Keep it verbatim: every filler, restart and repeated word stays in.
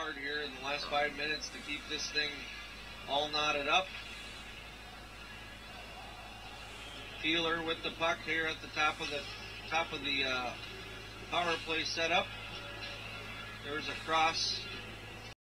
hard here in the last five minutes to keep this thing all knotted up. Keeler with the puck here at the top of the top of the uh, power play setup. There's a cross